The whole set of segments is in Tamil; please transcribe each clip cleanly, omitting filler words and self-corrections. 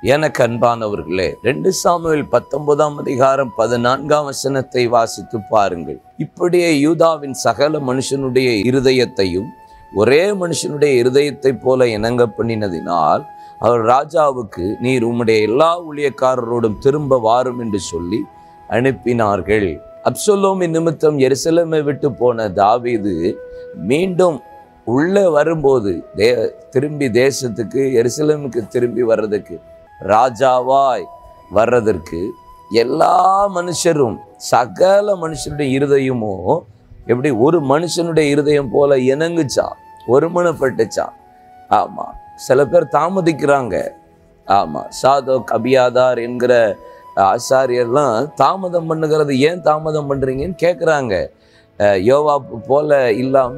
எனக்கு அன்பானவர்களே, 2 சாமுவேல் 19ஆம் அதிகாரம் 14ஆம் வசனத்தை வாசித்து பாருங்கள். இப்படியே யூதாவின் சகல மனுஷனுடைய இருதயத்தையும் ஒரே மனுஷனுடைய இருதயத்தை போல இணங்க பண்ணினதினால் அவர் ராஜாவுக்கு, நீர் உம்முடைய எல்லா ஊழியக்காரரோடும் திரும்ப வாரும் என்று சொல்லி அனுப்பினார்கள். அப்சலோமின் நிமித்தம் எருசலேமை விட்டு போன தாவீது மீண்டும் உள்ளே வரும்போது திரும்பி தேசத்துக்கு எருசலேமுக்கு திரும்பி வர்றதுக்கு, ராஜாவாய் வர்றதற்கு எல்லா மனுஷரும் சகல மனுஷனுடைய இருதயமோ எப்படி ஒரு மனுஷனுடைய இருதயம் போல இணங்குச்சான், ஒருமனப்பட்டுச்சான். ஆமா, சில பேர் தாமதிக்கிறாங்க. ஆமா, சாதோக் அபியாதார் என்கிற ஆசாரியர்லாம் தாமதம் பண்ணுகிறது, ஏன் தாமதம் பண்றீங்கன்னு கேட்குறாங்க. யோவாப்பு போல இல்லாம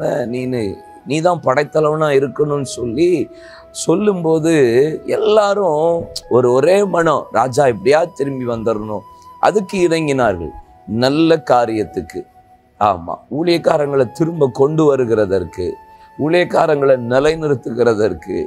நீ தான் படைத்தலைவனா இருக்கணும்னு சொல்லும்போது எல்லாரும் ஒரே மனம், ராஜா எப்படியா திரும்பி வந்துடணும், அதுக்கு இறங்கினார்கள். நல்ல காரியத்துக்கு, ஆமா, ஊழியக்காரங்களை திரும்ப கொண்டு வருகிறதற்கு, ஊழியக்காரங்களை நிலைநிறுத்துகிறதற்கு,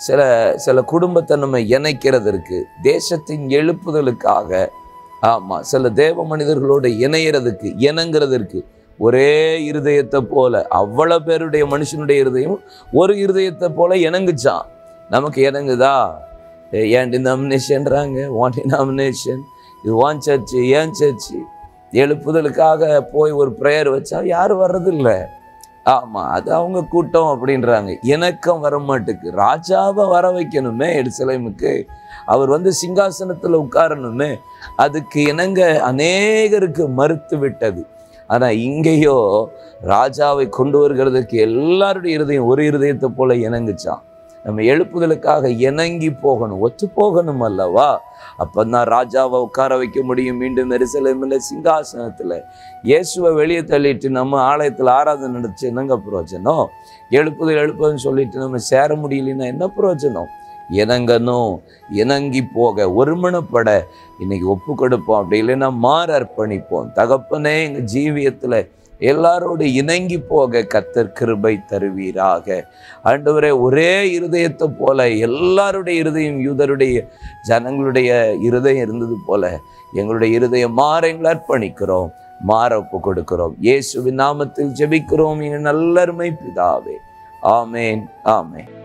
சில குடும்பத்தை நம்ம இணைக்கிறதற்கு, தேசத்தின் எழுப்புதலுக்காக, ஆமா, சில தேவ மனிதர்களோடு இணங்குறதற்கு ஒரே இருதயத்தை போல, அவ்வளவு பேருடைய மனுஷனுடைய இருதயம் ஒரு இருதயத்தை போல இணங்குச்சான். நமக்கு இணங்குதா? ஏன் டினாமினேஷன்றாங்க, வான் டினாமினேஷன், இது வான் சர்ச்சு, ஏன் சர்ச்சு. எழுப்புதலுக்காக போய் ஒரு ப்ரேயர் வச்சா யாரும் வர்றதில்லை. ஆமா, அது அவங்க கூட்டம் அப்படின்றாங்க. இணக்கம் வர மாட்டுக்கு. ராஜாவை வர வைக்கணுமே எருசலேமுக்கு, அவர் சிங்காசனத்தில் உட்காரணுமே, அதுக்கு இணங்க அநேகருக்கு மறுத்து விட்டது. ஆனால் இங்கேயோ ராஜாவை கொண்டு வருகிறதுக்கு எல்லாருடைய இருதயம் ஒரு இருதயத்தை போல இணங்குச்சான். நம்ம எழுப்புதலுக்காக இணங்கி போகணும், ஒத்து போகணும் அல்லவா? அப்பந்தான் ராஜாவை உட்கார வைக்க முடியும். மீண்டும் எருசலேமில் சிங்காசனத்தில் இயேசுவை வெளியே தள்ளிட்டு நம்ம ஆலயத்தில் ஆராதனை நடத்தி என்னங்க பிரயோஜனம்? எழுப்புதல்னு சொல்லிட்டு நம்ம சேர முடியலன்னா என்ன பிரயோஜனம்? இணங்கணும், இணங்கி போக, ஒருமனப்பட இன்னைக்கு ஒப்பு கொடுப்போம். அப்படி இல்லைன்னா மாற அர்ப்பணிப்போம். தகப்பனே, எங்கள் ஜீவியத்தில் எல்லாரோடு இணங்கி போக கர்த்தர் கிருபை தருவீராக. ஆண்டவரே, ஒரே இருதயத்தை போல எல்லாருடைய இருதயம், யூதருடைய ஜனங்களுடைய இருதயம் இருந்தது போல எங்களுடைய இருதயம் மாற எங்களை அர்ப்பணிக்கிறோம், மாற ஒப்பு கொடுக்கிறோம். இயேசுவின் நாமத்தில் ஜெபிக்கிறோம் எங்கள் நல்லருமை பிதாவே. ஆமேன், ஆமேன்.